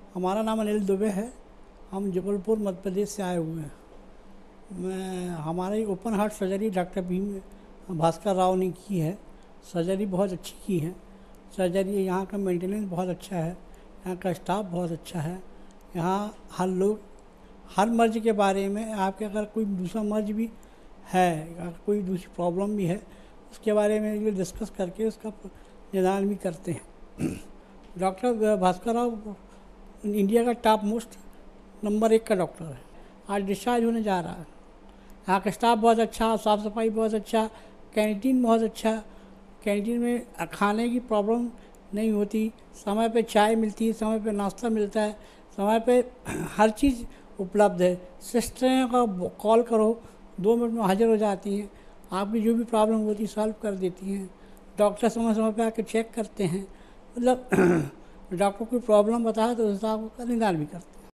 हमारा नाम अनिल दुबे है। हम जबलपुर मध्य प्रदेश से आए हुए हैं। हमारी open heart surgery doctor Bhaskar Rao ने की है। सर्जरी बहुत अच्छी की है। सर्जरी यहाँ का मेंटेनेंस बहुत अच्छा है, यहाँ का स्टाफ बहुत अच्छा है। यहाँ हर मर्ज के बारे में आपके अगर कोई दूसरा मर्ज भी है, अगर कोई दूसरी प्रॉब्लम भी है, उसके बारे में ये डिस्कस करके उसका निदान भी करते हैं। डॉक्टर भास्कर राव इंडिया का टॉप मोस्ट नंबर 1 का डॉक्टर है। आज डिस्चार्ज होने जा रहा है। यहाँ का स्टाफ बहुत अच्छा, साफ़ सफाई बहुत अच्छा, कैंटीन बहुत अच्छा। कैंटीन में खाने की प्रॉब्लम नहीं होती, समय पे चाय मिलती है, समय पे नाश्ता मिलता है, समय पे हर चीज़ उपलब्ध है। सिस्टरें का कॉल करो 2 मिनट में हाजिर हो जाती हैं, आपकी जो भी प्रॉब्लम होती है सॉल्व कर देती हैं। डॉक्टर समय समय पे आके चेक करते हैं, मतलब डॉक्टर कोई प्रॉब्लम बताए तो उस हिसाब का निदान भी करते हैं।